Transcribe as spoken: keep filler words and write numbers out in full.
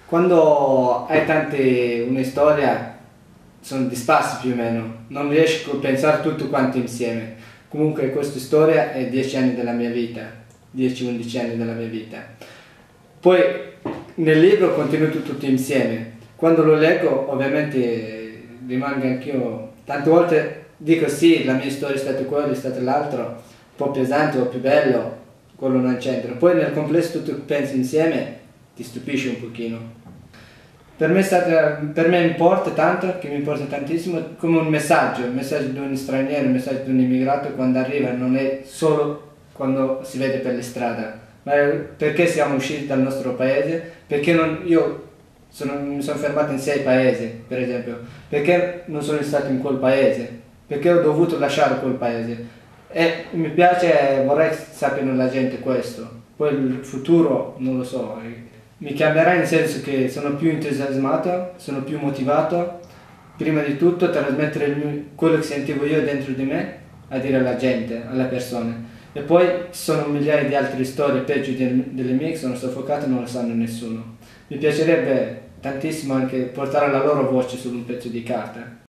Quando hai tante, una storia, sono dispersi più o meno, non riesco a pensare tutto quanto insieme. Comunque questa storia è dieci anni della mia vita, dieci undici anni della mia vita. Poi nel libro contenuto tutto insieme. Quando lo leggo ovviamente rimango anch'io, tante volte dico sì, la mia storia è stata quella, è stata l'altro, un po' pesante o più bello, quello non c'entra. Poi nel complesso tutto pensi insieme, ti stupisce un pochino. Per me, è stata, per me importa tanto, che mi importa tantissimo, come un messaggio, il messaggio di un straniero, il messaggio di un immigrato quando arriva non è solo quando si vede per le strade, ma è perché siamo usciti dal nostro paese, perché non, io sono, mi sono fermato in sei paesi, per esempio, perché non sono stato in quel paese, perché ho dovuto lasciare quel paese. E mi piace, vorrei che sappiano la gente questo, poi il futuro non lo so. Mi cambierà in senso che sono più entusiasmato, sono più motivato, prima di tutto a trasmettere il mio, quello che sentivo io dentro di me, a dire alla gente, alle persone. E poi ci sono migliaia di altre storie peggio delle mie che sono soffocate e non lo sanno nessuno. Mi piacerebbe tantissimo anche portare la loro voce su un pezzo di carta.